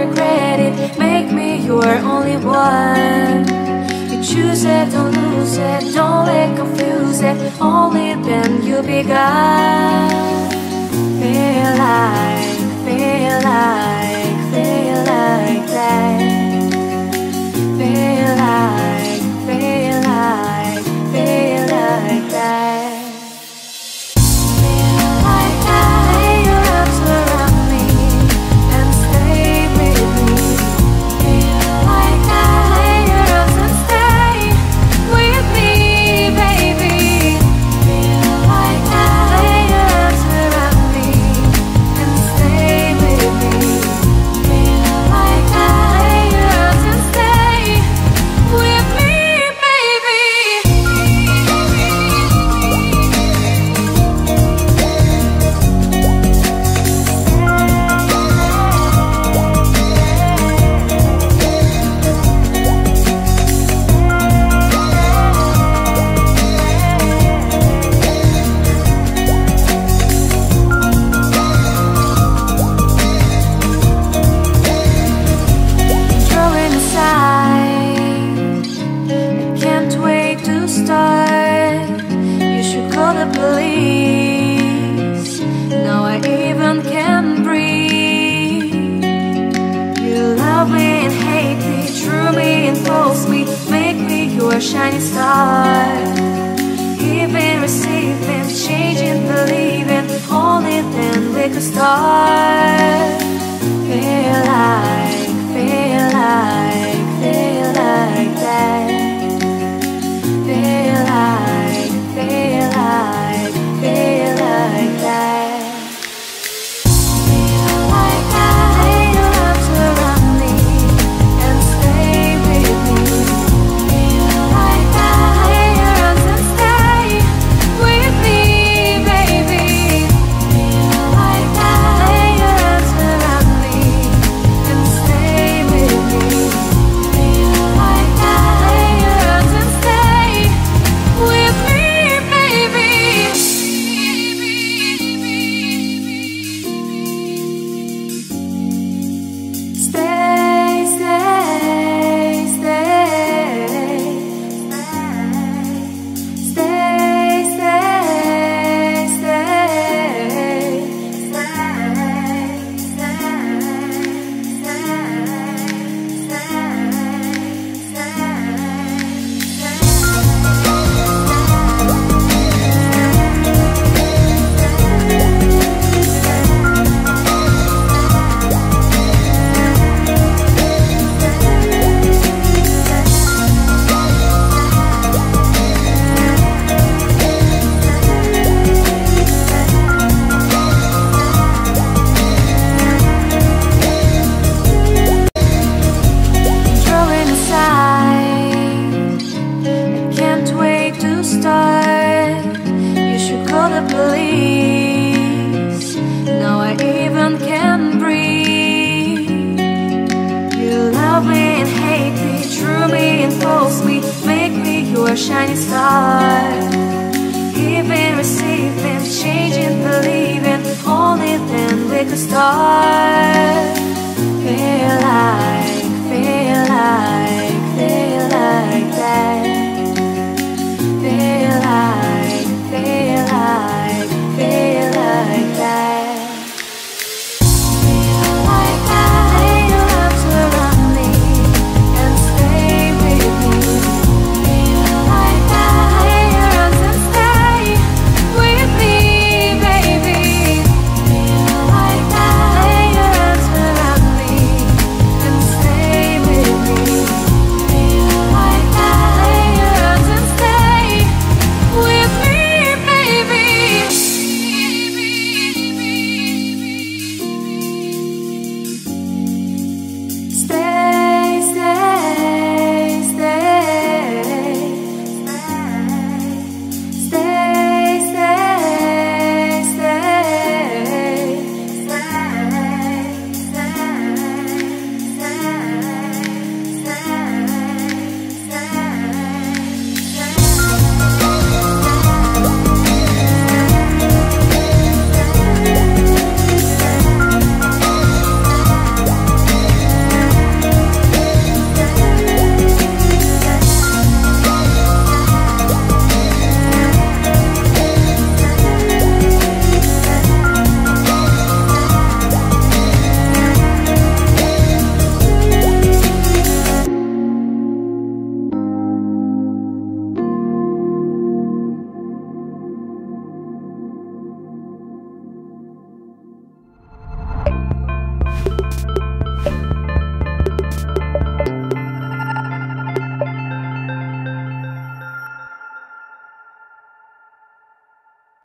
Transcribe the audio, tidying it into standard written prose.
regret it. Make me your only one. You choose it, don't lose it, don't let confuse it. Only then you begun. Feel like, feel like, feel like that. Feel like, feel like, feel like that. Shining star, giving, receiving, changing, believing. Only then we could start. Feel like, feel like, feel like that. Feel like, feel like, feel like that. Shining star, giving, receiving, changing, believing. Only then we could start. Feel like, feel like, feel like that.